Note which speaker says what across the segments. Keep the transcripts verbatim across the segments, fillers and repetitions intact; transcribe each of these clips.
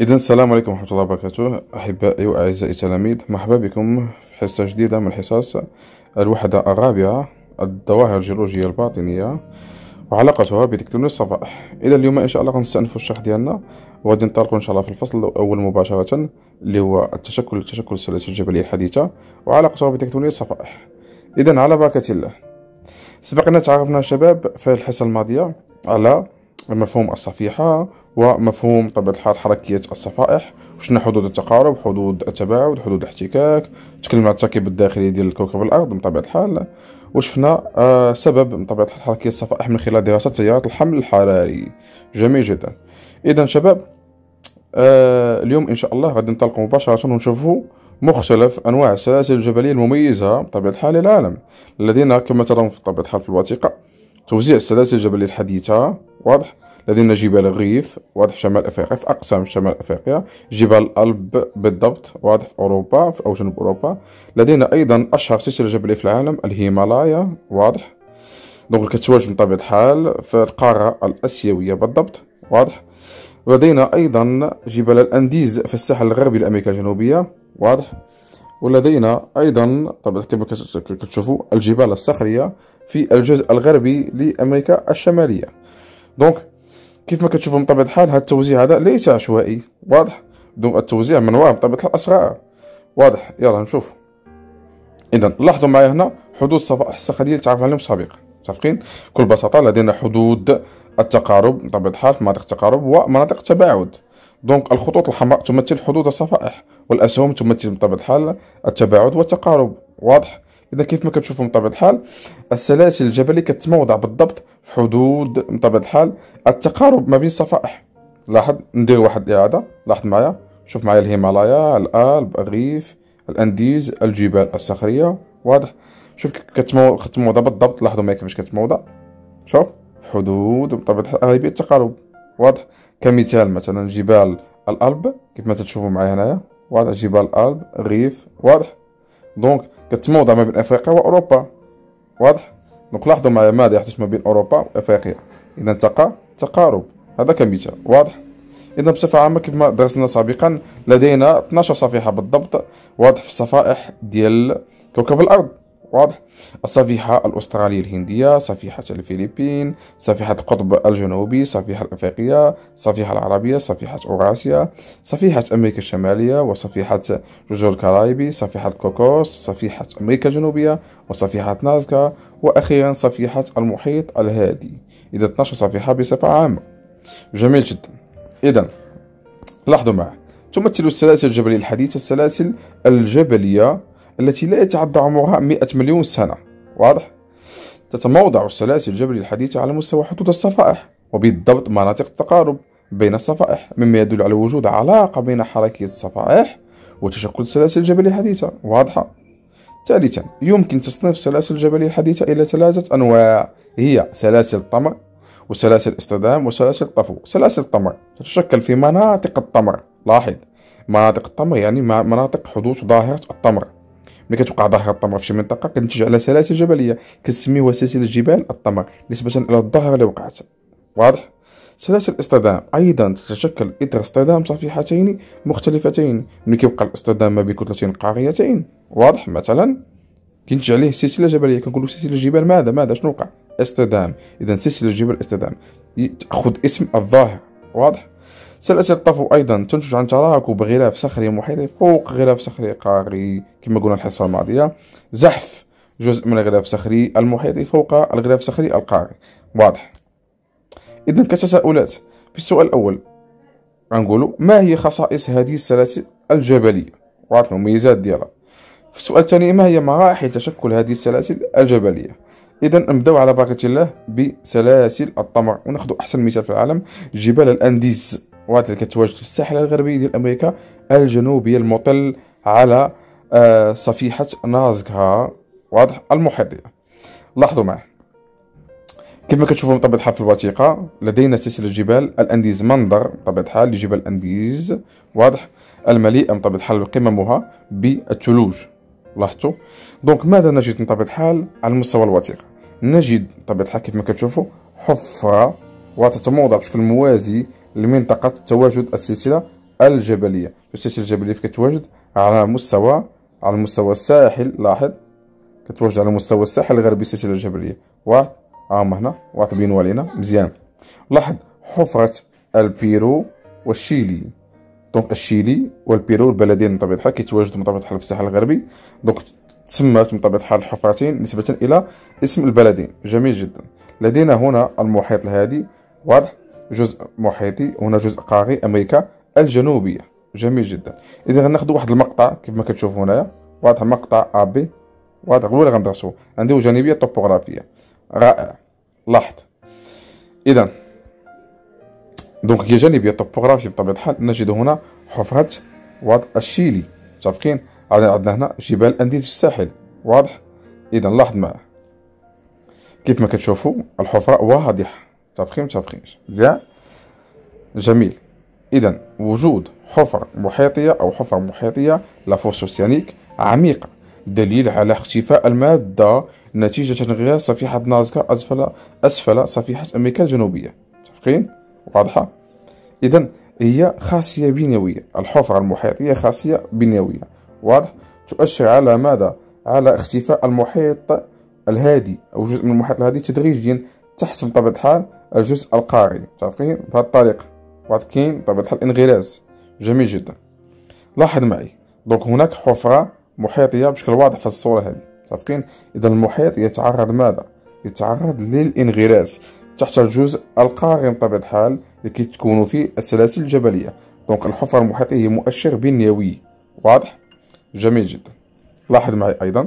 Speaker 1: إذا السلام عليكم ورحمة الله وبركاته، أحبائي وأعزائي التلاميذ، مرحبا بكم في حصة جديدة من حصص الوحدة الرابعة، الظواهر الجيولوجية الباطنية وعلاقتها بتكتونية الصفائح. إذا اليوم إن شاء الله غنستأنفوا الشرح ديالنا وغادي ننطلقوا إن شاء الله في الفصل الأول مباشرة، اللي هو التشكل تشكل السلاسل الجبلية الحديثة وعلاقتها بتكتونية الصفائح. إذا على بركة الله، سبقنا تعرفنا شباب في الحصة الماضية على مفهوم الصفيحة ومفهوم طبيعة الحال حركية الصفائح، وشنا حدود التقارب، حدود التباعد، حدود الاحتكاك. تكلمنا على التركيب الداخلي ديال كوكب الأرض بطبيعة الحال، وشفنا آه سبب بطبيعة الحال حركية الصفائح من خلال دراسة تيارات الحمل الحراري. جميل جدا. إذا شباب، آه اليوم إن شاء الله غادي ننطلقوا مباشرة ونشوفوا مختلف أنواع السلاسل الجبلية المميزة بطبيعة الحال للعالم، الذين كما ترون في طبيعة الحال في الوثيقة توزيع السلاسل الجبلية الحديثة. واضح. لدينا جبال الريف، واضح، في شمال افريقيا، في اقسام شمال افريقيا، جبال الألب بالضبط، واضح، في اوروبا في او جنوب اوروبا. لدينا ايضا اشهر سلسله جبليه في العالم الهيمالايا، واضح، دونك كتواجد بطبيعه الحال في القاره الاسيويه بالضبط، واضح. ولدينا ايضا جبال الانديز في الساحل الغربي لامريكا الجنوبيه، واضح. ولدينا ايضا طبعا كما كتشوفوا الجبال الصخريه في الجزء الغربي لامريكا الشماليه. دونك كيف ما كتشوفوا بطبيعة الحال هذا التوزيع هذا ليس عشوائي، واضح، دونك التوزيع من وراء بطبيعة الحال أسرار، واضح. يلا نشوف. إذا لاحظوا معي هنا حدود الصفائح الصخرية اللي تعرف عليهم سابقا، متفقين؟ بكل بساطة لدينا حدود التقارب بطبيعة الحال في مناطق التقارب ومناطق التباعد. دونك الخطوط الحمراء تمثل حدود الصفائح، والأسهم تمثل بطبيعة الحال التباعد والتقارب، واضح. إذا كيف ما كتشوفوا بطبيعة الحال السلاسل الجبلية كتموضع بالضبط في حدود بطبيعة الحال التقارب ما بين الصفائح. لاحظ، ندير واحد الإعادة، لاحظ معايا، شوف معايا الهيمالايا، الألب، الريف، الأنديز، الجبال الصخرية، واضح. شوف كتمو... كتموضع بالضبط، لاحظوا معايا كيفاش كتموضع، شوف في حدود بطبيعة الحال غالبية التقارب، واضح. كمثال مثلا جبال الألب كيف ما تشوفوا معايا هنايا، واضح، جبال الألب، الريف، واضح. دونك كتموضع ما بين افريقيا واوروبا، واضح. دونك لاحظوا معايا ماذا يحدث ما بين اوروبا وافريقيا، اذا تقى تقارب، هذا كمثال، واضح. اذا بصفه عامه كيف ما درسنا سابقا لدينا اثناش صفيحه بالضبط، واضح، في الصفائح ديال كوكب الارض، واضح. الصفيحه الاستراليه الهنديه، صفيحه الفلبين، صفيحه القطب الجنوبي، صفيحه الافريقيه، صفيحه العربيه، صفيحه اوراسيا، صفيحه امريكا الشماليه، وصفيحه جزر الكاريبي، صفيحه كوكوس، صفيحه امريكا الجنوبيه، وصفيحه نازكا، واخيرا صفيحه المحيط الهادي. اذا اثناش صفيحه بصفه عامه. جميل جدا. اذا لاحظوا معي، تمثل السلاسل الجبليه الحديثه السلاسل الجبليه التي لا يتعدى عمرها مئة مليون سنة، واضح. تتموضع السلاسل الجبلية الحديثة على مستوى حدود الصفائح، وبالضبط مناطق التقارب بين الصفائح، مما يدل على وجود علاقة بين حركية الصفائح وتشكل السلاسل الجبلية الحديثة، واضحة. ثالثا، يمكن تصنيف السلاسل الجبلية الحديثة إلى ثلاثة أنواع، هي سلاسل الطمر، وسلاسل اصطدام، وسلاسل طفو. سلاسل الطمر تتشكل في مناطق الطمر، لاحظ، مناطق الطمر يعني مناطق حدوث ظاهرة الطمر. ملي كتوقع ظاهرة الطمر في شي منطقة كتنتج على سلاسل جبلية كنسميوها سلسلة جبال الطمر نسبة إلى الظاهرة اللي وقعت، واضح. سلاسل الاصطدام أيضا تتشكل إثر اصطدام صفيحتين مختلفتين، ملي كيوقع الاصطدام ما بين كتلتين قاريتين، واضح، مثلا كينتج عليه سلسلة جبلية، كنقولوا سلسلة جبال ماذا ماذا شنو وقع؟ اصطدام. إذا سلسلة جبال اصطدام تأخذ اسم الظاهر، واضح. سلاسل الطفو أيضا تنتج عن تراكب غلاف صخري محيطي فوق غلاف صخري قاري، كما قلنا الحصة الماضية، زحف جزء من الغلاف الصخري المحيطي فوق الغلاف الصخري القاري، واضح. إذا كتساؤلات في السؤال الأول غنقولوا ما هي خصائص هذه السلاسل الجبلية، واضح، المميزات ديالها. في السؤال الثاني ما هي مراحل تشكل هذه السلاسل الجبلية. إذا نبداو على بركة الله بسلاسل الطمر، وناخذ أحسن مثال في العالم جبال الأنديز، واحد اللي كتواجد في الساحل الغربي ديال امريكا الجنوبيه المطل على آه صفيحه نازكا، واضح، المحيطيه. لاحظوا معي كيف ما كتشوفوا بطبيعه الحال في الوثيقه لدينا سلسله جبال الانديز، منظر بطبيعه الحال لجبال الانديز، واضح، المليئه بطبيعه الحال قممها بالثلوج، لاحظتوا. دونك ماذا نجد بطبيعه الحال على مستوى الوثيقه؟ نجد بطبيعه الحال كيف ما كتشوفوا حفره وتتموضع بشكل موازي لمنطقة تواجد السلسلة الجبلية. السلاسل الجبلية كتواجد على مستوى على مستوى الساحل. لاحظ كتواجد على مستوى الساحل الغربي السلسلة الجبلية. واحد هاهما هنا واحد بينو علينا مزيان. لاحظ حفرة البيرو والشيلي. دونك الشيلي والبيرو البلدين بطبيعة الحال كيتواجدوا بطبيعة الحال في الساحل الغربي. دونك تسمات بطبيعة الحال الحفرتين نسبة إلى اسم البلدين. جميل جدا. لدينا هنا المحيط الهادي، واضح، جزء محيطي، هنا جزء قاري أمريكا الجنوبية. جميل جدا. إذا غناخدو واحد المقطع كيف ما كتشوفوا هنايا، واضح، مقطع أ بي، واضح، هو اللي غندرسو عنده جانبية طوبوغرافية. رائع. لاحظ إذا دونك هي جانبية طوبوغرافية بطبيعة الحال. نجد هنا حفرة واضح الشيلي، متفقين. عندنا هنا جبال أنديز في الساحل، واضح. إذا لاحظ معاه كيف ما كتشوفوا الحفرة واضحة، متفقين متفقين مزيان. جميل. إذا وجود حفر محيطية أو حفر محيطية لافوس أوسيانيك عميقة دليل على اختفاء المادة نتيجة انغلاق صفيحة نازكا أسفل أسفل صفيحة أمريكا الجنوبية. متفقين؟ واضحة؟ إذا هي خاصية بنيوية. الحفر المحيطية خاصية بنيوية، واضح؟ تؤشر على ماذا؟ على اختفاء المحيط الهادي أو جزء من المحيط الهادي تدريجيا تحت بطبيعة الحال الجزء القاري. متفقين؟ بهذه الطريقة. واحد كاين بطبيعة الحال انغراس. جميل جدا. لاحظ معي دونك هناك حفرة محيطية بشكل واضح في الصورة هذه. متفقين؟ إذا المحيط يتعرض ماذا؟ يتعرض للانغراس تحت الجزء القاري بطبيعة الحال لكي تكون فيه السلاسل الجبلية. دونك الحفرة المحيطية هي مؤشر بنيوي، واضح؟ جميل جدا. لاحظ معي أيضا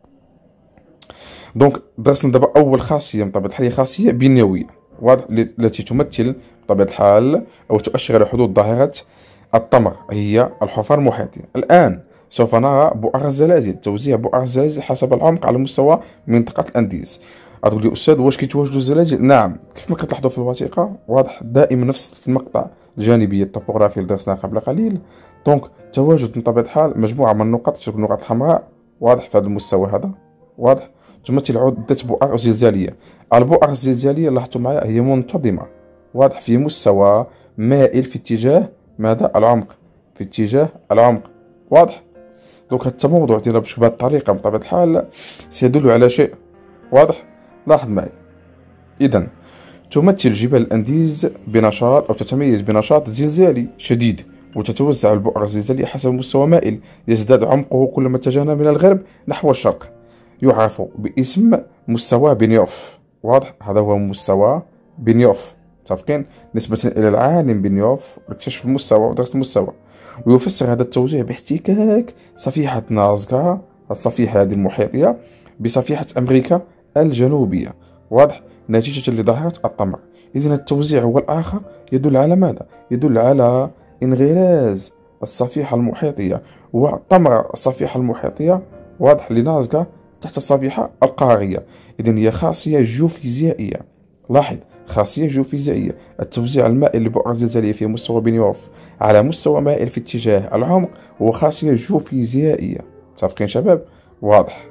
Speaker 1: دونك درسنا دابا أول خاصية بطبيعة الحال هي خاصية بنيوية، واضح، التي تمثل بطبيعة الحال أو تؤشر على حدوث ظاهرة الطمر هي الحفر المحيطية. الآن سوف نرى بؤر الزلازل، توزيع بؤر الزلازل حسب العمق على مستوى منطقة الأنديز. غتقول لي أستاذ واش كيتواجدوا الزلازل؟ نعم، كيف ما كتلاحظوا في الوثيقة، واضح، دائما نفس في المقطع الجانبي الطوبوغرافي اللي درسناه قبل قليل. دونك تواجد بطبيعة الحال مجموعة من النقط تشبه النقط الحمراء، واضح، في هذا المستوى هذا، واضح، تمثل عدة بؤر زلزالية. البؤر الزلزالية لاحظتوا معايا هي منتظمة، واضح، في مستوى مائل في اتجاه ماذا؟ العمق، في اتجاه العمق، واضح. دونك هذا التموضع ديالها بهذه الطريقة بطبيعة الحال سيدل على شيء، واضح. لاحظ معي إذا تمثل جبال الأنديز بنشاط أو تتميز بنشاط زلزالي شديد، وتتوزع البؤر الزلزالية حسب مستوى مائل يزداد عمقه كلما اتجهنا من الغرب نحو الشرق، يعرف باسم مستوى بنيوف، واضح. هذا هو مستوى بنيوف، متفقين، نسبة إلى العالم بنيوف لاكتشف المستوى ودراسة المستوى. ويفسر هذا التوزيع باحتكاك صفيحة نازكا، الصفيحة هذه المحيطية، بصفيحة أمريكا الجنوبية، واضح، نتيجة لظاهرة الطمر. إذن التوزيع هو الآخر يدل على ماذا؟ يدل على انغراز الصفيحة المحيطية وطمر الصفيحة المحيطية، واضح، لنازكا تحت الصفيحة القارية. إذن هي خاصية جيوفيزيائية. لاحظ، خاصية جيوفيزيائية، التوزيع المائل لبؤر الزلزالية في مستوى بنيوف على مستوى مائل في اتجاه العمق هو خاصية جيوفيزيائية. متفقين شباب؟ واضح.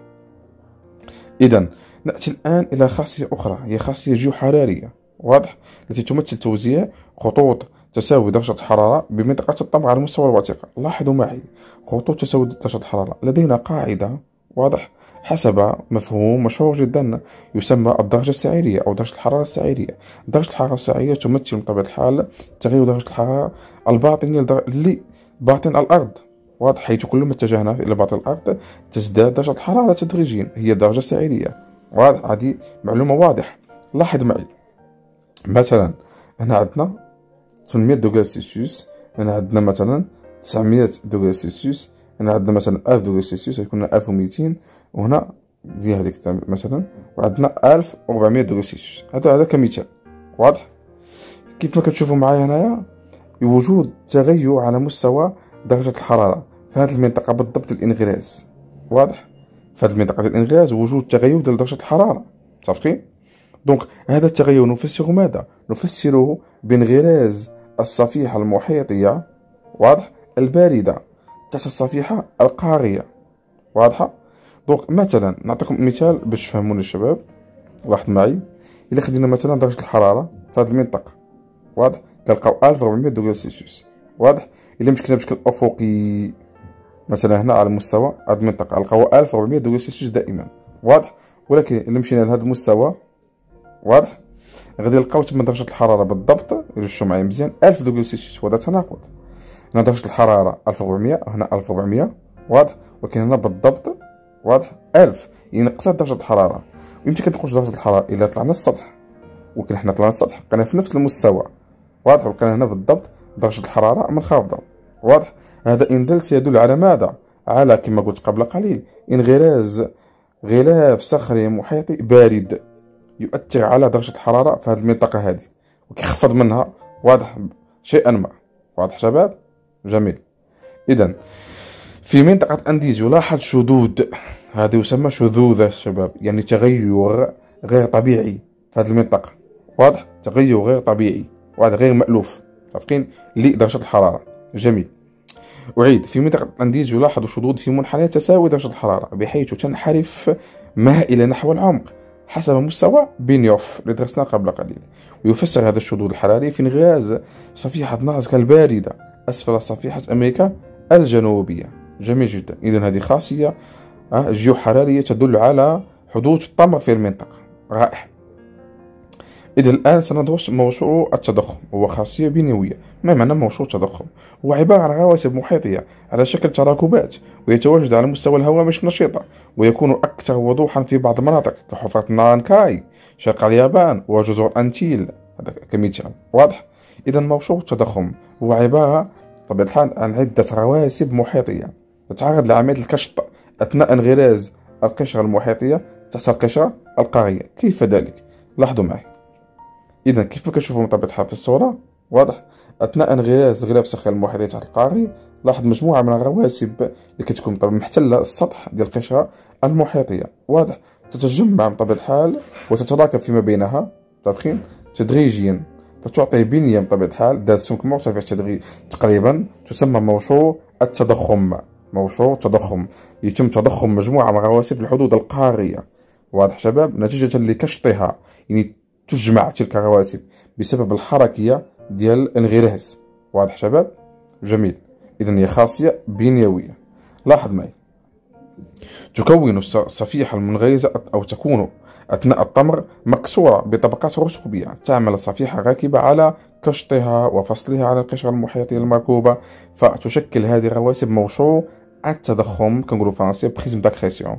Speaker 1: إذن نأتي الآن إلى خاصية أخرى هي خاصية جيوحرارية، واضح، التي تمثل توزيع خطوط تساوي درجة الحرارة بمنطقة الطمر على مستوى الوثيقة. لاحظوا معي خطوط تساوي درجة الحرارة، لدينا قاعدة، واضح، حسب مفهوم مشهور جدا يسمى الدرجة السعيرية أو درجة الحرارة السعيرية. درجة الحرارة السعيرية تمثل بطبيعة الحال تغير درجة الحرارة الباطنية لباطن الأرض، واضح، حيث كلما اتجهنا إلى باطن الأرض تزداد درجة الحرارة تدريجيا، هي الدرجة السعيرية، واضح. هذه معلومة واضحة. لاحظ معي مثلا هنا عندنا ثمانمائة دوغري سلسيوس، هنا عندنا مثلا تسعمائة دوغري سلسيوس، هنا عندنا مثلا ألف دوغري سلسيوس، يكون ألف ومئتين، وهنا في هذيك مثلا وعندنا ألف وأربعمائة دوغري سلسيوس. هذا هذا كمثال، واضح. كيف ما كتشوفوا معايا هنايا وجود تغير على مستوى درجة الحرارة في هذه المنطقة بالضبط، الانغراس، واضح، في هذه المنطقة الانغراس وجود تغير ديال درجة الحرارة، متفقين. دونك هذا التغير نفسره ماذا؟ نفسره بانغراز الصفيحة المحيطية، واضح، الباردة تحت الصفيحة القارية، واضحة. دونك مثلا نعطيكم مثال باش تفهمون الشباب. لاحظ معي إلا خدينا مثلا درجة الحرارة في هذه المنطقة، واضح، كنلقاو ألف وأربعمائة دوغري سلسيوس، واضح. الا مشكلنا بشكل افقي مثلا هنا على مستوى هاد المنطقه نلقاو ألف وأربعمية دوغري سلسيوس دائما واضح. ولكن الا مشينا لهذا المستوى واضح غادي نلقاو تما درجه الحراره بالضبط يرشوا معايا مزيان ألف دوغري سلسيوس، وهذا تناقض. هنا درجه الحراره ألف وأربعمية هنا ألف وأربعمية واضح، ولكن هنا بالضبط واضح ألف، يعني نقصت درجه الحراره. ويمكن كتنقص درجه الحراره الا طلعنا للسطح، ولكن حنا طلعنا للسطح بقينا في نفس المستوى واضح، وبقينا هنا بالضبط درجه الحراره منخفضه واضح. هذا إن دل سيدل على ماذا؟ على كما قلت قبل قليل انغراز غلاف صخري محيطي بارد يؤثر على درجة الحرارة في هذه المنطقة هذه وكيخفض منها واضح شيئا ما. واضح شباب؟ جميل. إذا في منطقة أنديز يلاحظ شذوذ، هذا يسمى شذوذ شباب، يعني تغير غير طبيعي في هذه المنطقة واضح، تغير غير طبيعي واضح غير مألوف متفقين لدرجة الحرارة. جميل. أعيد، في منطقة الأنديز يلاحظ شذوذ في منحنى تساوي درجة الحرارة بحيث تنحرف مائلة نحو العمق حسب مستوى بينيوف اللي درسناه قبل قليل. ويفسر هذا الشذوذ الحراري في انغراز صفيحة نازكا الباردة أسفل صفيحة أمريكا الجنوبية. جميل جدا. إذا هذه خاصية جيوحرارية تدل على حدوث الطمر في المنطقة. رائع. إذا الآن سندرس موضوع التضخم، هو خاصية بنيوية. ما معنى موضوع التضخم؟ هو عبارة عن رواسب محيطية على شكل تراكبات ويتواجد على مستوى الهوامش النشيطة، ويكون أكثر وضوحا في بعض المناطق كحفرة نارانكاي شرق اليابان وجزر أنتيل، هذا كمثال واضح. إذا موضوع التضخم هو عبارة بطبيعة الحال عن عدة رواسب محيطية تتعرض لعملية الكشط أثناء انغراز القشرة المحيطية تحت القشرة القارية. كيف ذلك؟ لاحظوا معي. إذا كيف ما كنشوفوا بطبيعة الحال في الصورة واضح، أثناء انغراز الغلاف الصخري المحيطي تحت القاري لاحظ مجموعة من الرواسب اللي كتكون طبعا محتلة السطح ديال القشرة المحيطية واضح، تتجمع بطبيعة الحال وتتراكب فيما بينها متفقين تدريجيا، فتعطي بنية بطبيعة الحال ذات سمك مرتفع تدريجيا تقريبا، تسمى موضوع التضخم. موضوع التضخم يتم تضخم مجموعة من الرواسب في الحدود القارية واضح شباب، نتيجة لكشطها، يعني تجمع تلك الرواسب بسبب الحركية ديال الانغراس. واضح شباب؟ جميل. إذن هي خاصية بنيوية. لاحظ معي، تكون الصفيحة المنغرزة أو تكون أثناء الطمر مكسورة بطبقات رسوبية تعمل الصفيحة راكبة على كشطها وفصلها عن القشرة المحيطية المركوبة، فتشكل هذه الرواسب موضوع التضخم كنقولوا فرنسي بريزم داكريسيون.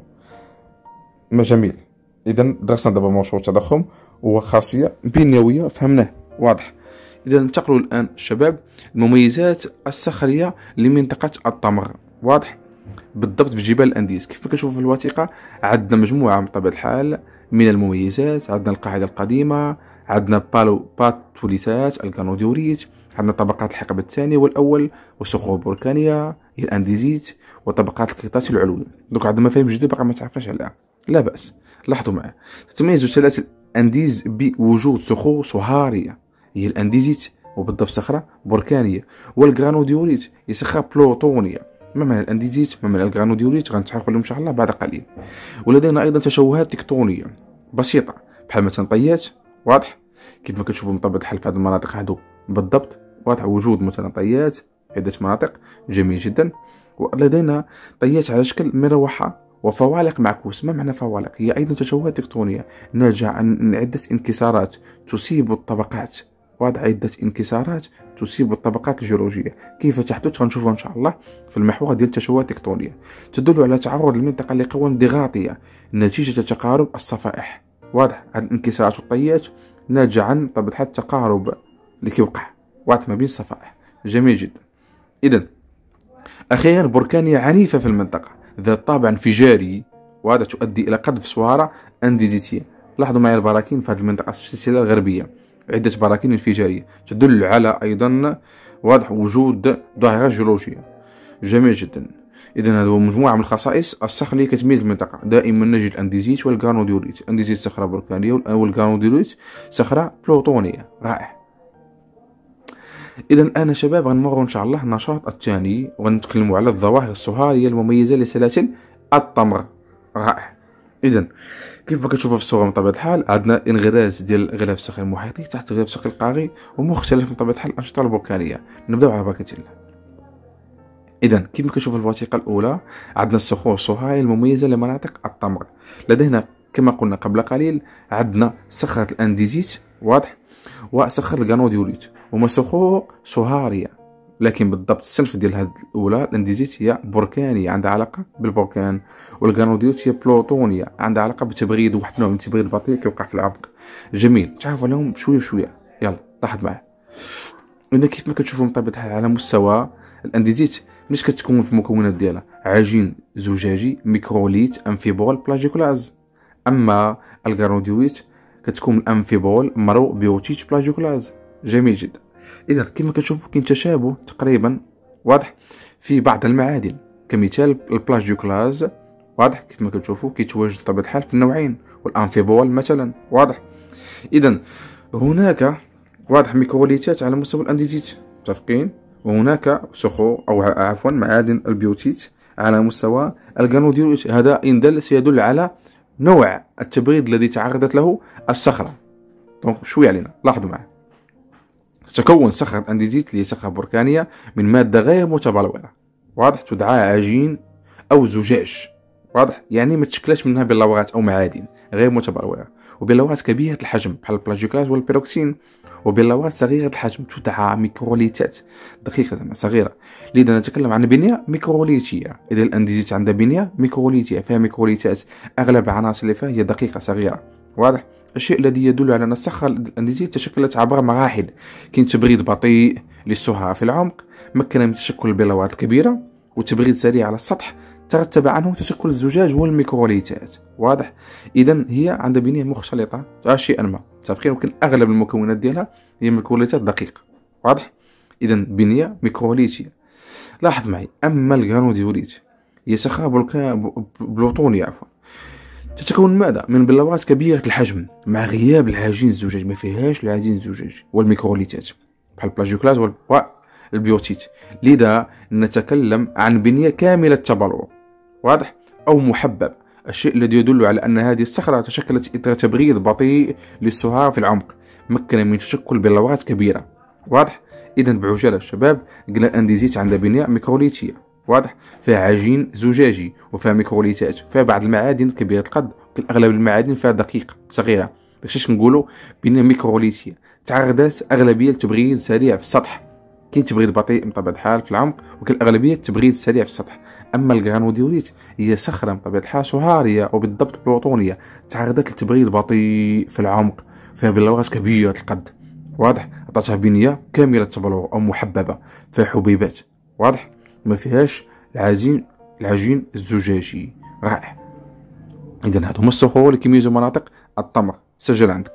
Speaker 1: جميل. إذا درسنا دابا موضوع التضخم هو خاصية بنيوية فهمناه واضح. إذا ننتقلوا الآن شباب المميزات الصخرية لمنطقة الطمر واضح، بالضبط في جبال الأنديز. كيف ما كنشوفوا في الوثيقة عندنا مجموعة من طبيعة الحال من المميزات، عندنا القاعدة القديمة، عندنا بالو باتوليتات الكانوديوريت، عندنا طبقات الحقب الثاني والأول والصخور البركانية هي الأنديزيت وطبقات الكريتاسي العلوي. دوك عندنا مفاهيم جديدة باقي ما تعرفناش عليها، لا بأس. لاحظوا معايا، تتميز سلاسل أنديز بوجود صخور صهارية هي الأنديزيت وبالضبط صخرة بركانية، والجرانوديوريت هي صخرة بلوطونية. ما معنى الأنديزيت ما معنى الجرانوديوريت غنتعرفوا لهم إن شاء الله بعد قليل. ولدينا أيضا تشوهات تكتونية بسيطة بحال مثلا طيات واضح، كيف ما كتشوفوا من طبيعة الحال في هذه المناطق هادو بالضبط واضح، وجود مثلا طيات في عدة مناطق. جميل جدا. ولدينا طيات على شكل مروحة وفوالق معكوس. ما معنى فوالق؟ هي أيضا تشوهات تكتونية ناتجة عن عدة انكسارات تصيب الطبقات واضح، عدة انكسارات تصيب الطبقات الجيولوجية. كيف تحدث غنشوفها إن شاء الله في المحور ديال التشوهات التكتونية. تدل على تعرض المنطقة لقوى ضغاطية نتيجة تقارب الصفائح واضح. هذه الانكسارات والطيات ناتجة عن طبيعة الحال التقارب اللي كيوقع واضح ما بين الصفائح. جميل جدا. إذن أخيرا بركانية عنيفة في المنطقة ذات طابع انفجاري وهذا تؤدي إلى قذف سوارة أنديزيتية. لاحظوا معي البراكين في هذه المنطقة السلسلة الغربية عدة براكين انفجارية تدل على أيضا واضح وجود ظاهرة جيولوجية. جميل جدا. إذا هذه مجموعة من الخصائص الصخرية كتميز المنطقة. دائما نجد الأنديزيت والجرانوديوريت. الأنديزيت صخرة بركانية والجرانوديوريت صخرة بلوطونية. رائع. إذا الآن شباب غنمروا إن شاء الله النشاط الثاني وغنتكلموا على الظواهر الصهارية المميزة لسلاسل الطمر. رائع. إذا كيف ما كتشوفوا في الصورة من طبيعة الحال عندنا انغراس ديال الغلاف الصخري المحيطي تحت الغلاف الصخري القاري ومختلف من طبيعة الحال الأنشطة البركانية. نبداو على بركة الله. اذا كيف ما كنشوف الوثيقه الاولى عندنا الصخور الصهاريه المميزه لمناطق التمر. لدينا كما قلنا قبل قليل عندنا صخره الانديزيت واضح وصخره الغانوديوليت، هما صخور صهاريه لكن بالضبط الصنف ديال هاد الاولى الانديزيت هي بركانيه عندها علاقه بالبركان، والغانوديوليت هي بلوطونيه عندها علاقه بالتبريد، واحد النوع من التبريد البطيء كيوقع في العمق. جميل، تعرفوا عليهم بشويه بشويه. يلا لاحظ معايا. اذا كيف ما كتشوفوا بطبيعه الحال على مستوى الانديزيت مش كتكون في المكونات ديالها عجين زجاجي ميكروليت امفيبول بلاجيكولاز، اما الغانوديوليت كتكون الامفيبول مرو بيوتيت بلاجيكولاز. جميل جدا. اذا كما كتشوفوا كاين تشابه تقريبا واضح في بعض المعادن، كمثال البلاجيكولاز واضح كيف ما كتشوفوا كيتواجد بطبيعه الحال في النوعين، والامفيبول مثلا واضح. اذا هناك واضح ميكروليتات على مستوى الانديزيت متفقين، وهناك صخور او عفوا معادن البيوتيت على مستوى الغانوديوليت. هذا ان دل سيدل على نوع التبريد الذي تعرضت له الصخره. دونك شويه علينا لاحظوا معي. تتكون صخره الانديزيت اللي هي صخره بركانيه من ماده غير متبلوره واضح تدعى عجين او زجاج واضح، يعني ما تشكلش منها بلورات او معادن غير متبلوره، وبلورات كبيره الحجم بحال البلاجيكلاز والبيروكسين، وبلورات صغيره الحجم تدعى ميكروليتات دقيقه صغيره. لذا نتكلم عن بنيه ميكروليتيه. اذا الانديزيت عندها بنيه ميكروليتيه فيها ميكروليتات، اغلب العناصر اللي فيها هي دقيقه صغيره واضح. الشيء الذي يدل على ان الصخره الانديزيت تشكلت عبر مراحل، كاين تبريد بطيء للسهره في العمق مكن من تشكل البلورات الكبيره، وتبريد سريع على السطح ترتب عنه تشكل الزجاج والميكروليتات واضح. اذا هي عندها بنيه مختلطه شيئا ما متفقين، ولكن اغلب المكونات ديالها هي ميكروليتات دقيقه واضح. اذا بنيه ميكروليتيه. لاحظ معي. اما الغانوديوليت هي صخره بلوطونيه عفوا تتكون ماذا من بلورات كبيره الحجم مع غياب العجين الزجاجي، ما فيهاش العجين الزجاجي والميكروليتات بحال البلاجيكلاز والبيوتيت. لذا نتكلم عن بنيه كامله التبلور واضح او محبب، الشيء الذي يدل على ان هذه الصخره تشكلت اثر تبريد بطيء للسهاره في العمق مكن من تشكل بلورات كبيره واضح. اذا بعجاله الشباب قلنا الانديزيت عندها بنيه ميكروليتيه واضح، فيها عجين زجاجي وفيها ميكروليتات، فيها بعض المعادن كبيره القد، ولكن اغلب المعادن فيها دقيقه صغيره. داكشي كنقولوا بنيه ميكروليتيه تعرضت اغلبيه لتبريد سريع في السطح، كاين تبريد بطيء بطبيعه الحال في العمق، ولكن الاغلبيه تبريد سريع في السطح. اما الغانوديوليت هي صخره بطبيعه الحال صهاريه وبالضبط بلوطونيه تعرضت لتبريد بطيء في العمق، فيها بلورات كبيره القد واضح، عطاتها بنيه كامله التبلور او محببه، فيها حبيبات واضح، ما فيهاش العجين العجين الزجاجي. رائع. اذا هادو هما الصخور اللي كيميزوا مناطق التمر. سجل عندك.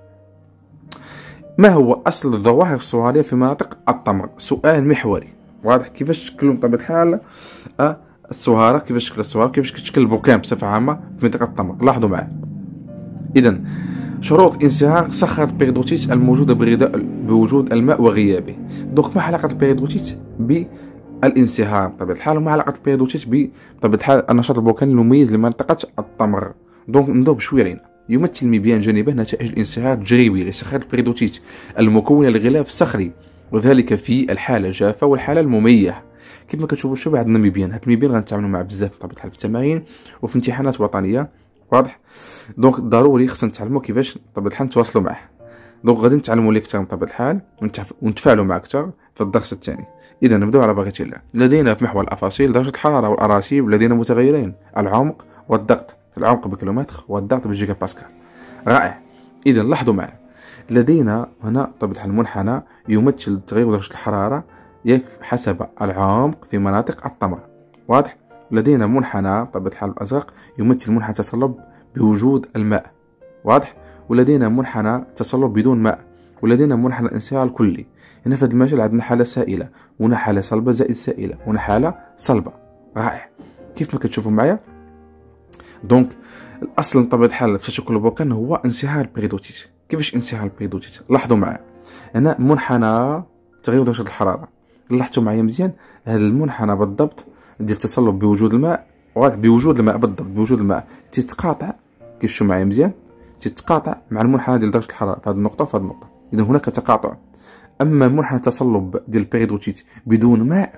Speaker 1: ما هو اصل الظواهر الصهاريه في مناطق التمر؟ سؤال محوري واضح. كيفاش تشكلوا بطبيعه الحال الصهاره، كيفاش تشكل الصهاره، كيفاش كتشكل البركان بصفه عامه في منطقه التمر. لاحظوا معايا. اذا شروط انصهار صخره البيريدوتيت الموجوده بغذاء بوجود الماء وغيابه. دونك ما علاقه البيريدوتيت بالانصهار بطبيعه الحال، وما علاقه البيريدوتيت بطبيعه الحال النشاط البركاني المميز لمنطقه التمر. دونك نضرب شويه علينا. يمثل المبيان جانبه نتائج الانصهار التجريبي لصخره البيريدوتيت المكونه للغلاف الصخري، وذلك في الحاله الجافه والحاله المميعه. كما كتشوفوا شباب عندنا مبيان، هاد المبيان غنتعاملوا معاه بزاف بطبيعه الحال في التمارين وفي امتحانات وطنيه واضح. دونك ضروري خصنا نتعلموا كيفاش بطبيعه الحال نتواصلوا معاه. دونك غادي نتعلموا ليه اكثر بطبيعه الحال ونتفاعلوا معاه اكثر في الدرس الثاني. اذا نبداو على بركه الله. لدينا في محور الافاصيل درجه الحراره والاراسيب لدينا متغيرين، العمق والضغط. العمق بكيلومتر والضغط بجيجا باسكال. رائع. اذا لاحظوا معي. لدينا هنا بطبيعه الحال المنحنى يمثل تغير درجه الحراره حسب العمق في مناطق التمر واضح. لدينا منحنى بطبيعه الحال الازرق يمثل منحنى تصلب بوجود الماء واضح، ولدينا منحنى تصلب بدون ماء، ولدينا منحنى الانصهار الكلي. هنا في هذا المجال عندنا حاله سائله، وهنا حاله صلبه زائد سائله، وهنا حاله صلبه. رائع. كيف ما كتشوفوا معايا. دونك الاصل بطبيعه الحال في تشكل البركان هو انصهار البيريدوتيت. كيفاش انصهار البيريدوتيت؟ لاحظوا معايا. هنا منحنى تغير درجه الحراره، لاحظتوا معايا مزيان هذا المنحنى بالضبط ديال التصلب بوجود الماء واضح، بوجود الماء بالضبط بوجود الماء تتقاطع. كيف شفتوا معايا مزيان تتقاطع مع المنحنى ديال درجه الحراره في هذه النقطه وفي هذه النقطه. اذا هناك تقاطع. اما منحنى التصلب ديال البيريدوتيت بدون ماء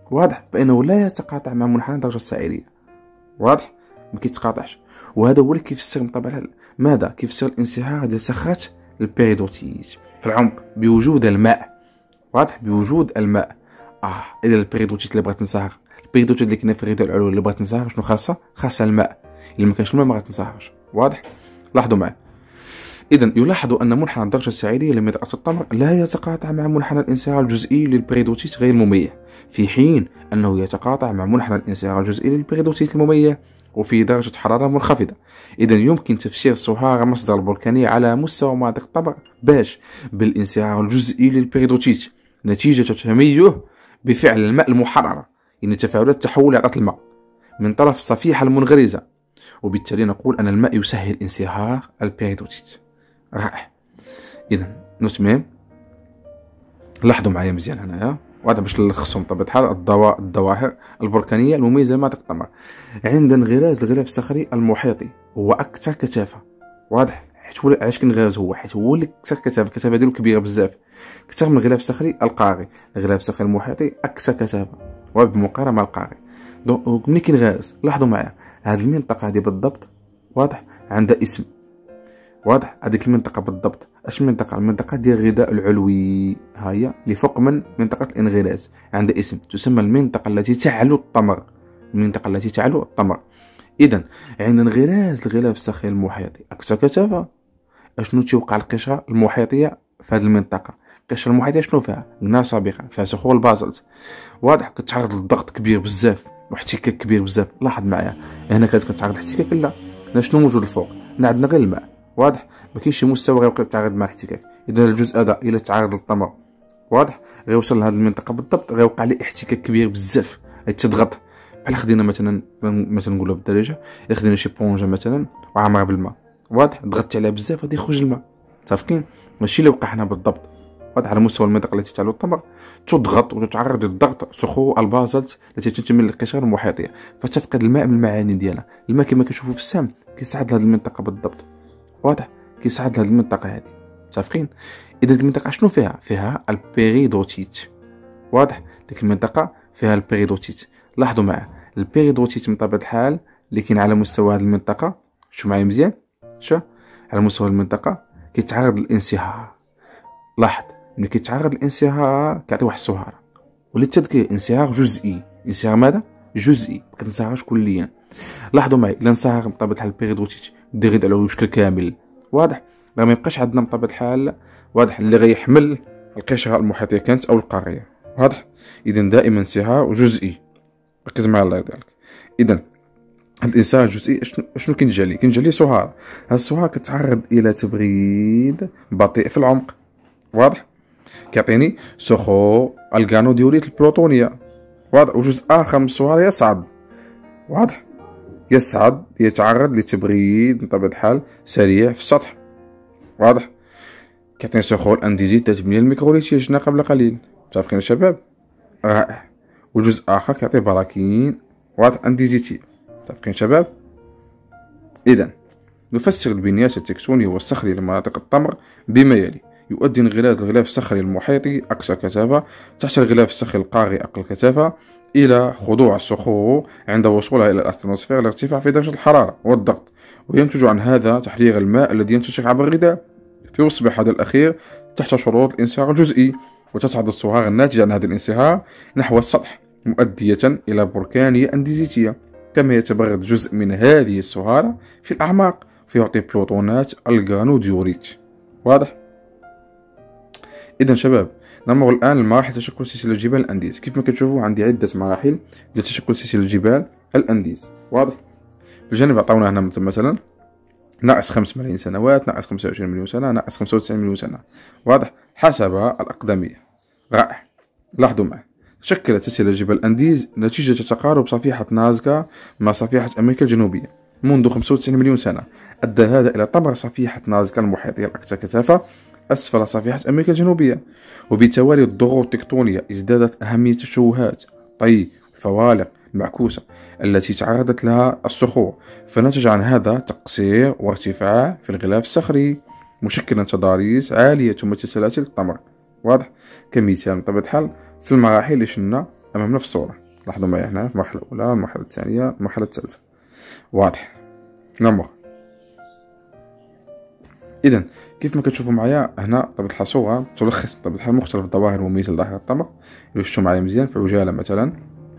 Speaker 1: واضح بأنه لا يتقاطع مع منحنى الدرجة السعيرية. واضح ما كيتقاطعش. وهذا هو اللي كيفسر بطبيعة الحال ماذا كيفسر الانصهار ديال صخرة البيريدوتيت في العمق بوجود الماء. واضح بوجود الماء. اه اذا البيريدوتيت اللي بغات تنصهر، البيريدوتيت اللي كاينه في الغذاء العلوي اللي بغات تنصهر شنو خاصها؟ خاصها الماء. الا ما كانش الماء ما غتنصهرش. واضح. لاحظوا معي. اذا يلاحظ ان منحنى الدرجة السعيرية لمدرسة التمر لا يتقاطع مع منحنى الانصهار الجزئي للبيريدوتيت غير المميع، في حين انه يتقاطع مع منحنى الانصهار الجزئي للبيريدوتيت المميع وفي درجة حرارة منخفضة. إذا يمكن تفسير صهارة مصدر البركانية على مستوى مناطق الطبق باش بالانصهار الجزئي للبيريدوتيت نتيجة تميه بفعل الماء المحررة، يعني تفاعلات تحول عطاء الماء من طرف الصفيحة المنغرزة، وبالتالي نقول أن الماء يسهل انصهار البيريدوتيت. رائع. إذا نتمم. لاحظوا معايا مزيان هنايا وهذا باش نلخصهم بطبيعة الحال الضوا... الظواهر البركانية المميزة لمناطق التمر. عند انغراز الغلاف الصخري المحيطي هو أكثر كثافة. واضح. حيت هو علاش كينغرز هو حيت هو اللي أكثر كثافة، الكثافة ديالو كبيرة بزاف أكثر من الغلاف الصخري القاري. الغلاف الصخري المحيطي أكثر كثافة وبالمقارنة مع القاري. دونك ملي كينغرز لاحظوا معايا هذه المنطقة هذه بالضبط. واضح. عندها اسم. واضح. هذيك المنطقة بالضبط اش المنطقة؟ المنطقة ديال الغذاء العلوي ها هي اللي فوق من منطقة الانغراز عندها اسم تسمى المنطقة التي تعلو التمر. المنطقة التي تعلو التمر. إذا عند انغراز الغلاف الصخري المحيطي أكثر كثافة اشنو تيوقع القشرة المحيطية في هذه المنطقة؟ القشرة المحيطية شنو فيها؟ قلنا سابقا فيها صخور البازلت. واضح. كتعرض للضغط كبير بزاف واحتكاك كبير بزاف. لاحظ معايا هنا كانت كتعرض الاحتكاك لا هنا شنو موجود الفوق؟ هنا عندنا غير الماء. واضح. ما كاينش شي مستوى غيوقع تعرض مع الاحتكاك. اذا الجزء هذا الى تعرض للتمر واضح غيوصل لهذه المنطقه بالضبط غيوقع عليه احتكاك كبير بزاف غيتضغط. بحال خدينا مثلا مثلا نقولوا بالدرجه الا خدينا شي بونجه مثلا وعامره بالماء. واضح. ضغطت عليها بزاف غادي يخرج الماء. متفقين؟ ماشي اللي وقع هنا بالضبط. واضح. على مستوى المنطقه التي تعلو التمر تضغط وتتعرض للضغط صخور البازلت التي تنتمي للقشره المحيطيه فتفقد الماء من المعادن ديالها. الماء كما كنشوفوا في السام كيصعد لهذه المنطقه بالضبط. واضح. كيصعد لهذه المنطقه هذه. متفقين؟ اذا المنطقه شنو فيها؟ فيها البيريدوتيت. واضح. ديك المنطقه فيها البيريدوتيت. لاحظوا معايا البيريدوتيت من طبيعه الحال اللي كاين على مستوى هذه المنطقه. شو معايا مزيان؟ شو على مستوى المنطقه كيتعرض للانصهار. لاحظ ملي كيتعرض للانصهار كيعطي واحد الصهاره وللتذكير انصهار جزئي. انصهار ماذا؟ جزئي. ما كتنصهرش كليا. لاحظوا معي الا انصهر بطبيعه الحال البيريدوتيت بدا يغيد على بشكل كامل. واضح. راه ما يبقاش عندنا بطبيعه الحال واضح اللي غيحمل القشره المحيطيه كانت او القاريه. واضح. اذا دائما انصهار جزئي. ركز معايا الله يرضي عليك. اذا الانصهار الجزئي شنو شنو كينجلي؟ كينجلي صهاره. هاد الصهاره كتعرض الى تبريد بطيء في العمق. واضح. كيعطيني صخور الغانوديوليت البلوتونيه. واضح. وجزء اخر من الصهاره يصعد. واضح. يصعد يتعرض لتبريد بطبيعة الحال سريع في السطح. واضح. كيعطيني صخور انديزيت تتبني الميكروليتية جنا قبل قليل. متفقين الشباب؟ رائع. وجزء اخر كيعطي براكين واضح انديزيتية. متفقين شباب؟ اذا نفسر البنيات التكتونية والصخرية لمناطق التمر بما يلي: يؤدي انغراز الغلاف الصخري المحيطي أكثر كثافة تحت الغلاف الصخري القاري أقل كثافة إلى خضوع الصخور عند وصولها إلى الأتموسفير الارتفاع في درجة الحرارة والضغط، وينتج عن هذا تحرير الماء الذي ينتشر عبر الغذاء، فيصبح هذا الأخير تحت شروط الانصهار الجزئي، وتصعد الصهار الناتجة عن هذا الانصهار نحو السطح مؤدية إلى بركانية أنديزيتية، كما يتبرد جزء من هذه الصهارة في الأعماق فيعطي بلوتونات الغانوديوليت. واضح؟ إذا شباب نمر الآن لمراحل تشكل سلسلة جبال الأنديز. كيف ما كتشوفوا عندي عدة مراحل ديال تشكل سلسلة جبال الأنديز. واضح؟ في الجانب عطاونا هنا مثلا ناقص خمس ملايين سنوات، ناقص خمسة وعشرين مليون سنة، ناقص خمسة وتسعين مليون سنة. واضح؟ حسب الأقدمية. رائع. لاحظوا معي شكلت سلسلة جبال الأنديز نتيجة تقارب صفيحة نازكا مع صفيحة أمريكا الجنوبية منذ خمسة وتسعين مليون سنة. أدى هذا إلى طمر صفيحة نازكا المحيطية الأكثر كثافة أسفل صفيحة أمريكا الجنوبية، وبالتوالي الضغوط التكتونية ازدادت أهمية التشوهات طي الفوالق المعكوسة التي تعرضت لها الصخور، فنتج عن هذا تقصير وارتفاع في الغلاف الصخري مشكلا تضاريس عالية تمثل سلاسل التمر. واضح؟ كمثال بطبيعة الحال في المراحل اللي شلنا أمامنا في الصورة. لاحظوا معايا هنا في المرحلة الأولى، المرحلة الثانية، المرحلة الثالثة. واضح؟ نمر. إذا كيف ما كتشوفوا معايا هنا بطبيعة الحال صورة تلخص بطبيعة الحال مختلف الظواهر المميزة لظاهرة التمر. إلا شفتوا معايا مزيان في عجالة مثلا،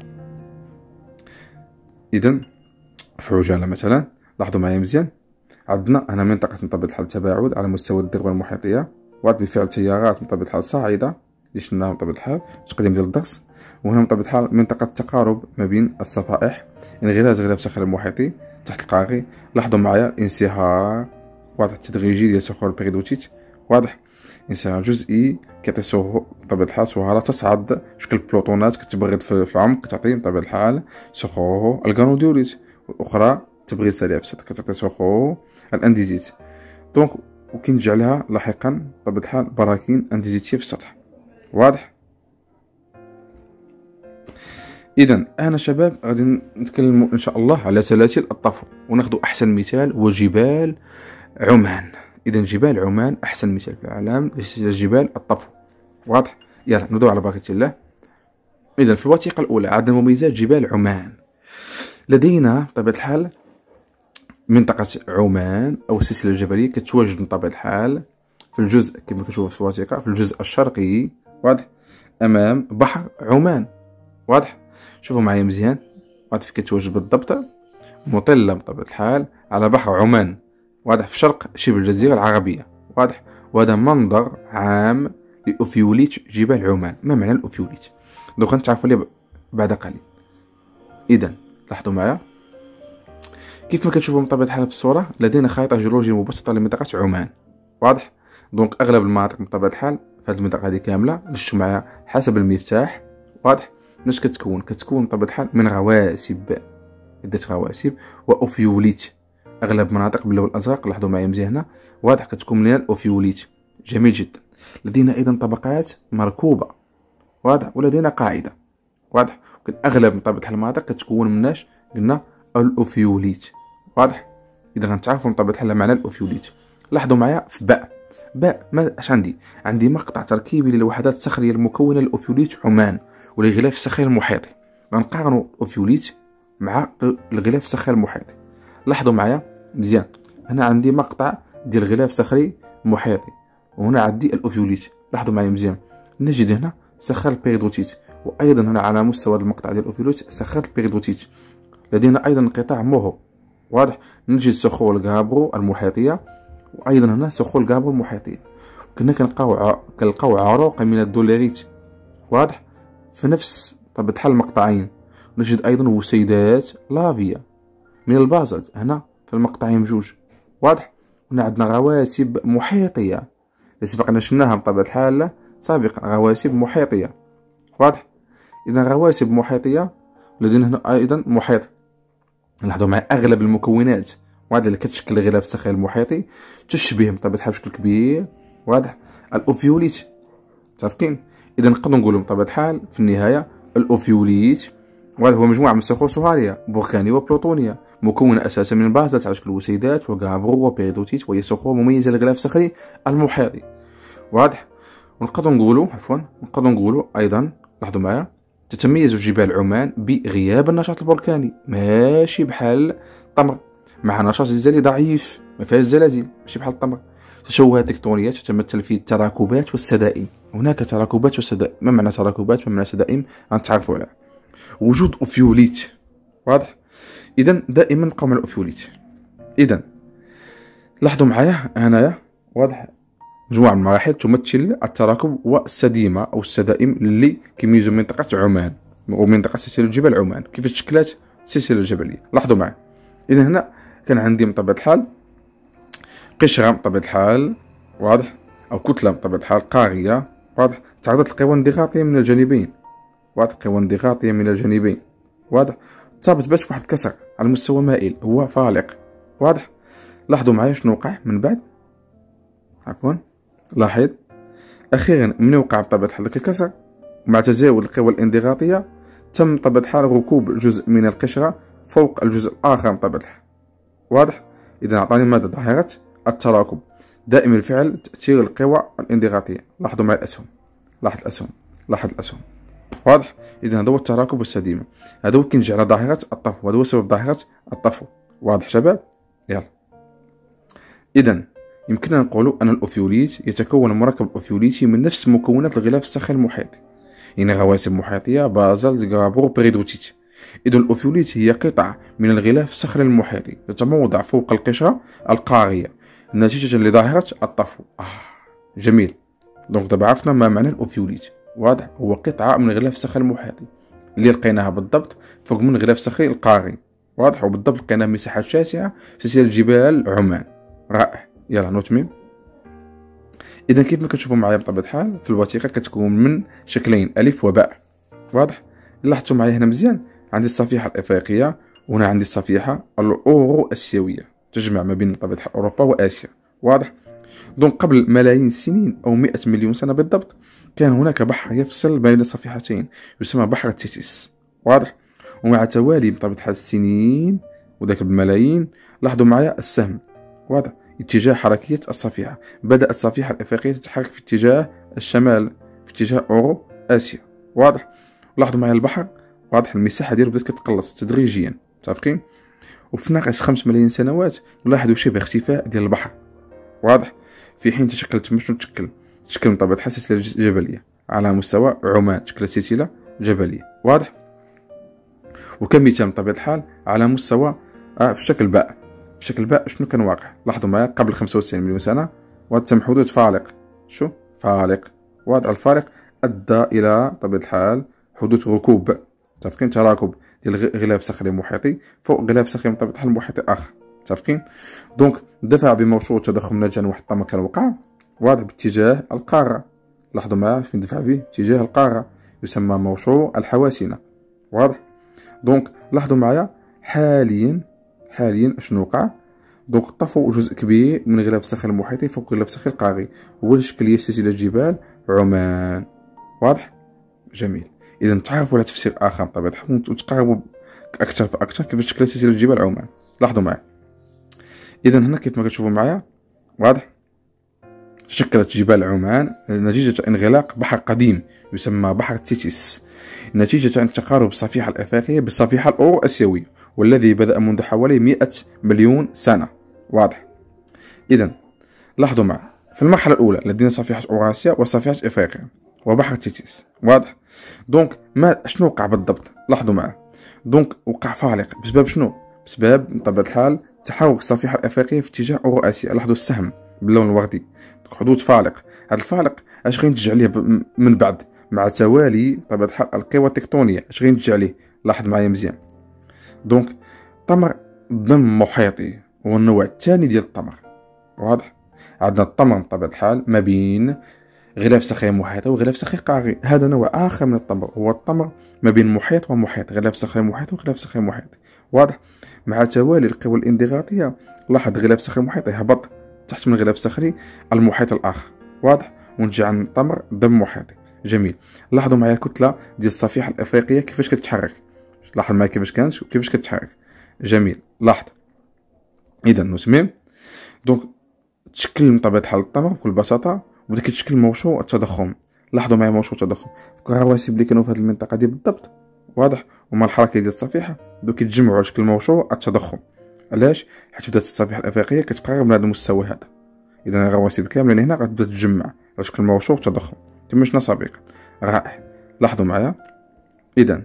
Speaker 1: إذا في عجالة مثلا لاحظوا معايا مزيان، عندنا هنا منطقة من طبيعة الحال التباعد على مستوى الذروة المحيطية، وعاد بالفعل تيارات من طبيعة الحال صاعدة اللي شفناها من طبيعة الحال تقديم ديال الضغط. وهنا من طبيعة الحال منطقة تقارب ما بين الصفائح، انغلاز غلاف الصخر المحيطي تحت القاغي. لاحظوا معايا الانصهار واضح التدريجي ديال صخور البيريدوتيت، واضح انصهار جزئي كيعطي صهور بطبيعة الحال صهارة تصعد شكل بلوطونات كتبرد في العمق، كتعطي بطبيعة الحال صخور الغانوديوليت، والأخرى تبريد سريع في السطح كتعطي صخور الانديزيت. دونك وكنجعلها لاحقا بطبيعة الحال براكين انديزيتية في السطح. واضح؟ اذا انا شباب غادي نتكلموا ان شاء الله على سلاسل الطفو، وناخذ احسن مثال هو جبال عمان. اذا جبال عمان احسن مثال في العالم لجبال الطفو. واضح؟ يلا نبداو على بركه الله. اذا في الوثيقه الاولى عندنا مميزات جبال عمان. لدينا بطبيعه الحال منطقه عمان او السلسله الجبليه كتواجد بطبيعه الحال في الجزء كما كتشوفوا في الوثيقه في الجزء الشرقي، واضح، امام بحر عمان. واضح؟ شوفوا معايا مزيان، واضح فين كتواجد بالضبط، مطلة بطبيعة الحال على بحر عمان، واضح في شرق شبه الجزيرة العربية. واضح؟ وهذا منظر عام لأوفيوليت جبال عمان. ما معنى الأوفيوليت؟ دوكا نتعرفوا ليه بعد قليل. إذا لاحظوا معايا كيف ما كتشوفوا بطبيعة الحال في الصورة، لدينا خريطة جيولوجية مبسطة لمنطقة عمان. واضح؟ دونك أغلب المناطق بطبيعة الحال في هذه المنطقة هذه كاملة اللي شفتوا معايا حسب المفتاح. واضح؟ مناش كتكون كتكون بطبيعة الحال من رواسب، عدة رواسب وأوفيوليت. أغلب مناطق باللون الأزرق لاحظوا معايا مزيان هنا، واضح كتكون من الأوفيوليت. جميل جدا. لدينا أيضا طبقات مركوبة، واضح، ولدينا قاعدة. واضح؟ ولكن أغلب من طبيعة المناطق كتكون مناش قلنا الأوفيوليت. واضح؟ إذا غنتعرفوا من طبيعة الحال معنى الأوفيوليت. لاحظوا معايا في باء باء ما اش عندي عندي مقطع تركيبي للوحدات الصخرية المكونة للأوفيوليت عمان والغلاف الصخري المحيطي. غنقارنوا الأوفيوليت مع الغلاف الصخري المحيطي. لاحظوا معايا مزيان، هنا عندي مقطع ديال الغلاف الصخري المحيطي، وهنا عندي الأوفيوليت. لاحظوا معايا مزيان، نجد هنا صخر البيريدوتيت، وايضا هنا على مستوى المقطع ديال الأوفيوليت صخر البيريدوتيت. لدينا ايضا انقطاع موهو، واضح، نجد صخور الغابرو المحيطيه، وايضا هنا صخور الغابرو المحيطيه. كنا كنلقاو كنلقاو عروق من الدوليريت، واضح، في نفس طبيعة الحال المقطعين. نجد ايضا وسيدات لافيا من البازلت هنا في المقطعين بجوج. واضح؟ هنا عندنا رواسب محيطيه اللي سبقنا شفناها بطبيعة الحال سابقا، رواسب محيطيه. واضح؟ اذا رواسب محيطيه. لدينا هنا ايضا محيط. لاحظوا معي اغلب المكونات واضح اللي كتشكل الغلاف الصخري المحيطي تشبه بطبيعة الحال بشكل كبير، واضح، الأوفيوليت. متفقين؟ اذا نقدروا نقولوا بطبيعة الحال في النهايه الأوفيوليت وهذا هو مجموعة من الصخور صهارية بركانية وبلوطونية مكونة أساسا من بازلت على شكل وسيدات وغابرو وبيريدوتيت، وهي صخور مميزة للغلاف الصخري المحيطي. واضح؟ ونقدروا نقولوا عفوا نقدروا نقولوا أيضا، لاحظوا معايا، تتميز جبال عمان بغياب النشاط البركاني، ماشي بحال التمر، مع نشاط زلزالي ضعيف، ما فيهاش زلازل ماشي بحال التمر. تشوهات تكتونية تتمثل في التراكبات والسدائم. هناك تراكبات وسدائم. ما معنى تراكبات؟ ما معنى سدائم؟ غنتعرفوا عليها. وجود أوفيوليت. واضح؟ إذا دائما نبقاو مع الأوفيوليت. إذا لاحظوا معايا هنايا، واضح، مجموعة من المراحل تمثل التراكب والسديمة أو السدائم اللي كيميزوا منطقة عمان ومنطقة سلسلة جبال عمان. كيف تشكلات السلسلة الجبلية؟ لاحظوا معايا. إذا هنا كان عندي بطبيعة الحال قشرة بطبيعة الحال، واضح، أو كتلة بطبيعة الحال قارية، واضح، تعرضت لقوى انضغاطية من الجانبين، واضح، قوى انضغاطية من الجانبين، واضح، تصابت باش واحد الكسر على مستوى مائل هو فالق. واضح؟ لاحظوا معايا شنو وقع من بعد. عفوا لاحظ أخيرا من وقع بطبيعة الحال الكسر مع تزاول القوى الانضغاطية تم بطبيعة الحال ركوب جزء من القشرة فوق الجزء الآخر بطبيعة الحال. واضح؟ إذا أعطاني ماذا؟ ظاهرة التراكب. دائما الفعل تأثير القوى الانضغاطية. لاحظوا معي الأسهم، لاحظ الأسهم، لاحظ الأسهم، واضح؟ اذا هذا هو التراكب والسديمه، هذا هو كينجي على ظاهره الطفو، هذا هو سبب ظاهره الطفو. واضح شباب؟ يلا اذا يمكننا نقول ان الاوفيوليت يتكون المركب الاوفيوليتي من نفس مكونات الغلاف الصخري المحيطي، يعني غواسب محيطيه، بازلت، غابور، بيريدوتيت. اذا الاوفيوليت هي قطعه من الغلاف الصخري المحيطي تتموضع فوق القشره القاريه نتيجه لظاهره الطفو. آه جميل. دونك دابا عرفنا ما معنى الاوفيوليت. واضح؟ هو قطعه من الغلاف الصخري المحيطي اللي لقيناها بالضبط فوق من الغلاف الصخري القاري. واضح؟ وبالضبط لقيناها مساحات شاسعه في سلسله جبال عمان. رائع. يلا نتمم. اذا كيف ما كتشوفوا معايا بطبيعه الحال في الوثيقه كتكون من شكلين، الف وباء. واضح؟ لاحظتوا معايا هنا مزيان، عندي الصفيحه الافريقيه وهنا عندي الصفيحه الاورو اسيويه تجمع ما بين بطبيعه الحال اوروبا واسيا. واضح؟ دونك قبل ملايين السنين او مئة مليون سنه بالضبط كان هناك بحر يفصل بين الصفيحتين يسمى بحر تيتيس. واضح؟ ومع توالي بطبيعه الحال السنين وذاك بالملايين لاحظوا معايا السهم. واضح؟ اتجاه حركية الصفيحة، بدأت الصفيحة الإفريقية تتحرك في اتجاه الشمال في اتجاه أورو آسيا. واضح؟ لاحظوا معايا البحر. واضح؟ المساحة ديالو بدات كتقلص تدريجيا. متفقين؟ وفي ناقص خمس ملايين سنوات نلاحظوا شبه اختفاء ديال البحر. واضح؟ في حين تشكلت شنو تشكل؟ تشكل بطبيعة الحال سلسلة جبلية على مستوى عمان، تشكلت سلسلة جبلية. واضح؟ وكمثال بطبيعة الحال على مستوى آه في شكل باء. في شكل باء شنو كان واقع؟ لاحظوا معايا قبل خمسة وتسعين مليون سنة وتم حدوث فالق. شو؟ فالق. واضح؟ الفالق أدى إلى طبيعة الحال حدوث ركوب. متفقين؟ تراكب ديال غلاف صخري محيطي فوق غلاف صخري بطبيعة الحال محيطي آخر. متفقين؟ دونك دفع بموصول التضخم نتيجة واحد الطمر كان وقع. واضح؟ باتجاه القارة. لاحظوا معايا فين دفع به؟ اتجاه القارة، يسمى موصول الحواسنة. واضح؟ دونك لاحظوا معايا حاليا حاليا اشنو وقع؟ دونك طفو جزء كبير من غلاف الصخري المحيطي فوق غلاف الصخري القاري، هو الشكل هي سلسلة جبال عمان. واضح؟ جميل. اذا تعرفوا على تفسير اخر بطبيعة الحال وتقربوا اكثر فاكثر كيف تشكل سلسلة جبال عمان. لاحظوا معايا. اذا هنا كيف ما كتشوفوا معايا. واضح؟ شكلت جبال عمان نتيجة انغلاق بحر قديم يسمى بحر تيتيس، نتيجة تقارب الصفيحة الافريقية بالصفيحة الاورو اسيوية، والذي بدأ منذ حوالي مئة مليون سنة. واضح؟ إذا لاحظوا معي في المرحلة الأولى لدينا صفيحة أوراسيا وصفيحة إفريقيا وبحر تيتيس. واضح؟ دونك ما شنو وقع بالضبط؟ لاحظوا معي. دونك وقع فالق بسبب شنو؟ بسبب بطبيعة الحال تحرك الصفيحة الإفريقية في اتجاه أوراسيا. لاحظوا السهم باللون الوردي، حدوث فالق. هذا الفالق اش غينتج عليه من بعد مع توالي بطبيعة الحال القوى التكتونية؟ اش غينتج عليه؟ لاحظ معايا مزيان. دونك طمر ضم محيطي هو النوع الثاني ديال الطمر. واضح؟ عندنا الطمر بطبيعة الحال ما بين غلاف صخري محيطي وغلاف صخري قاري. هذا نوع آخر من الطمر، هو الطمر ما بين محيط ومحيط، غلاف صخري محيطي وغلاف صخري محيطي. واضح؟ مع توالي القوى الانضغاطية لاحظ غلاف صخري محيطي هبط تحت من غلاف صخري المحيط الآخر. واضح؟ ونجي عن الطمر ضم محيطي. جميل. لاحظوا معايا الكتلة ديال الصفيحة الإفريقية كيفاش كتتحرك. لاحظ معايا كيفاش كانت وكيفاش كتتحرك. جميل. لاحظ. اذا نتمم. دونك تشكل من طبيعة الحال الطمر بكل بساطة وبدا كيتشكل موضوع التضخم. لاحظوا معايا موضوع التضخم الرواسب اللي كانوا في هذه المنطقة دي بالضبط. واضح؟ ومع الحركة ديال الصفيحة بداو كيتجمعوا على شكل موضوع التضخم. علاش؟ حيت بدات الصفيحة الافريقية كتقرب من هذا المستوى هذا. اذا الرواسب كاملة هنا غتبدا تتجمع على شكل موضوع التضخم كما شفنا سابقا. رائع. لاحظوا معايا. اذا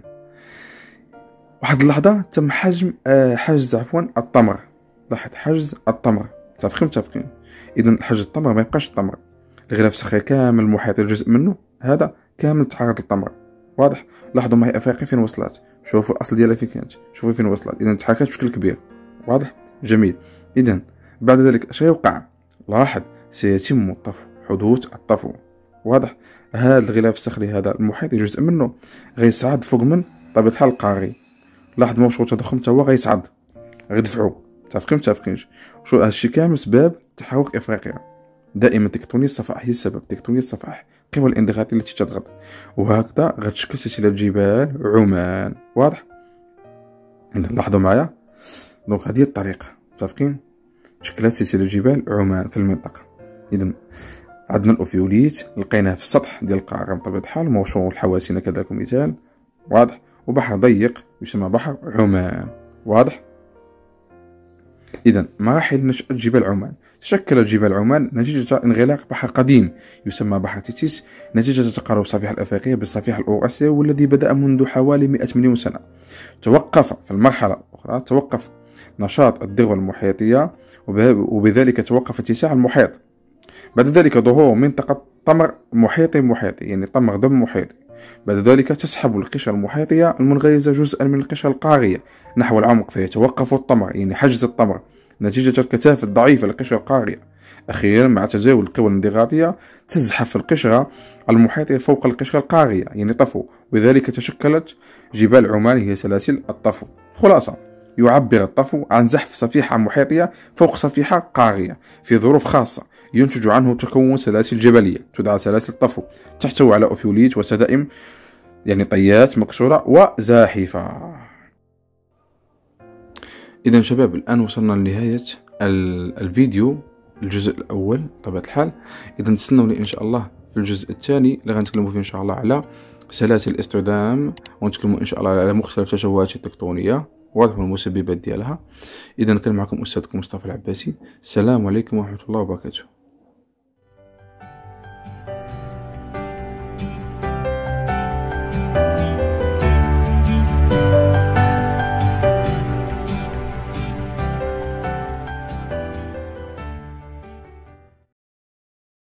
Speaker 1: واحد اللحظة تم حجم آه حجز عفوا الطمر. لاحظ حجز الطمر. متفقين متفقين. اذا حجز الطمر ما يبقاش الطمر، الغلاف الصخري كامل المحيط الجزء منه هذا كامل تعرض للطمر. واضح؟ لاحظوا معي افريقيا فين وصلت، شوفوا الاصل ديالها فين كانت، شوفوا فين وصلت. اذا تحركت بشكل كبير. واضح؟ جميل. اذا بعد ذلك اش يوقع؟ لاحظ سيتم الطفو، حدوث الطفو. واضح؟ هذا الغلاف الصخري هذا المحيط جزء منه غيصعد فوق من طبيعة الحال القاري. لاحظ موضوع التضخم تا هو غيصعد غيدفعو. متفقين متفقينش؟ شو هادشي كامل سبب تحرك افريقيا. دائما تكتونية الصفائح هي السبب، تكتونية الصفائح قوى الانضغاطية التي تضغط، وهكذا غتشكل سلسلة جبال عمان. واضح؟ اذا لاحظوا معايا. دونك هذه الطريقة. متفقين؟ تشكلت سلسلة جبال عمان في المنطقة. اذا عندنا الأوفيوليت لقيناه في السطح ديال القاع بطبيعة الحال، موصول الحواسين كذاك مثال واضح. وبحر ضيق يسمى بحر عمان، واضح. إذا مراحل نشأة جبال عمان. تشكلت جبال عمان نتيجة انغلاق بحر قديم يسمى بحر تيتيس، نتيجة تقارب الصفيحة الأفريقية بالصفيحة الأوراسية، والذي بدأ منذ حوالي مئة مليون سنة. توقف في المرحلة الأخرى، توقف نشاط الذروة المحيطية، وبذلك توقف اتساع المحيط. بعد ذلك ظهور منطقة طمر محيطي محيطي، يعني طمر دم محيطي. بعد ذلك تسحب القشرة المحيطية المنغرزة جزءا من القشرة القارية نحو العمق، فيتوقف الطمر، يعني حجز الطمر، نتيجة الكثافة الضعيفة للقشرة القارية. أخيرا مع تزاول القوى الانضغاطية تزحف القشرة المحيطية فوق القشرة القارية، يعني طفو، وذلك تشكلت جبال عمان هي سلاسل الطفو. خلاصة، يعبر الطفو عن زحف صفيحة محيطية فوق صفيحة قارية في ظروف خاصة، ينتج عنه تكون سلاسل جبلية تدعى سلاسل الطفو، تحتوي على أوفيوليت وسدائم، يعني طيات مكسورة وزاحفة. إذا شباب، الآن وصلنا لنهاية الفيديو، الجزء الأول بطبيعة الحال. إذا تستنوني إن شاء الله في الجزء الثاني اللي غنتكلموا فيه إن شاء الله على سلاسل الاصطدام، ونتكلموا إن شاء الله على مختلف التشوهات التكتونية واضح والمسببات ديالها. إذا كان معكم أستاذكم مصطفى العباسي. السلام عليكم ورحمة الله وبركاته.